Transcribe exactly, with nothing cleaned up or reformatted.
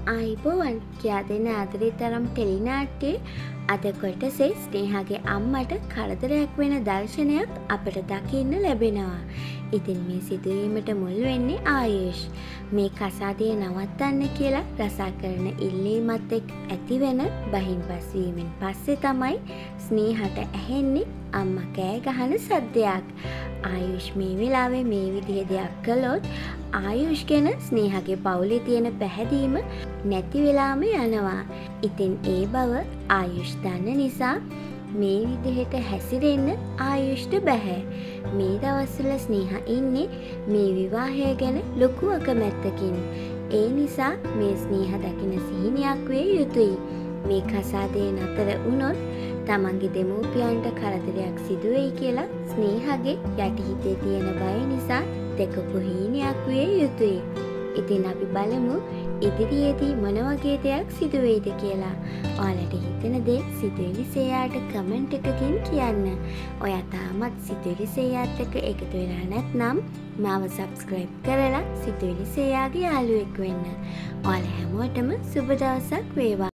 ආයිබෝවන් කියා දෙන ආදරේ තරම් ටෙලිනාට්‍යයේ අද කොටසේ ස්නේහාගේ අම්මට කරදරයක් වෙන දර්ශනයක් අපට දකින්න ලැබෙනවා. ඉතින් මේ සිදුවීමට මුල් වෙන්නේ ආයුෂ්. මේ කසාදය නවත්තන්න කියලා රසා කරන ඉල්ලීමත් එක්ක ඇතිවෙන බහින්පස් වීමෙන් පස්සේ තමයි ස්නේහට ඇහෙන්නේ අම්මා කෑ ගහන සද්දයක්. ආයුෂ් මේ වෙලාවේ මේ විදිහ දෙයක් කළොත් ආයුෂ් ගැන ස්නේහගේ පවුලේ තියෙන පැහැදීම නැති වෙලාම යනවා. ඉතින් ඒ බව ආයුෂ් දන්න නිසා මේ විදිහට හැසිරෙන්න ආයුෂ්ට බෑ. මේ දවස්වල ස්නේහා ඉන්නේ මේ විවාහය ගැන ලොකු අකමැත්තකින්. ඒ නිසා මේ ස්නේහා දකින සිහිනයක් වේ යුතුයි. මේ කසාදේ නතර වුණොත් තමන්ගේ දෙමෝපියන්ට කරදරයක් සිදු වෙයි කියලා ස්නේහගේ යටිහිතේ තියෙන බය නිසා දෙකපු හීනයක් විය යුතුයි. ඉතින් අපි බලමු ඉදිරියේදී මොන වගේ දෙයක් සිදු වෙයිද කියලා. ඔයාලට හිතෙන දේ සිතුවිලි සේයාට කමෙන්ට් එකකින් කියන්න. ඔයා තාමත් සිතුවිලි සේයාත් එක්ක එකතු වෙලා නැත්නම් මාව සබ්ස්ක්‍රයිබ් කරලා සිතුවිලි සේයාගේ යාළුවෙක් වෙන්න. ඔයාලා හැමෝටම සුබ දවසක් වේවා.